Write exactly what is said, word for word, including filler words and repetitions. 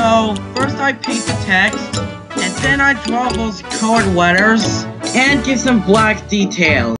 So, first I paint the text, and then I draw those colored letters, and give some black details.